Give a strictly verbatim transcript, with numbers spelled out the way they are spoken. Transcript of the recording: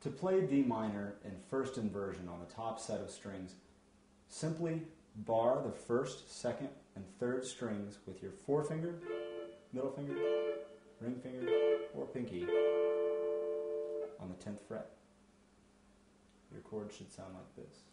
To play D minor in first inversion on the top set of strings, simply bar the first, second, and third strings with your forefinger, middle finger, ring finger, or pinky on the tenth fret. Your chord should sound like this.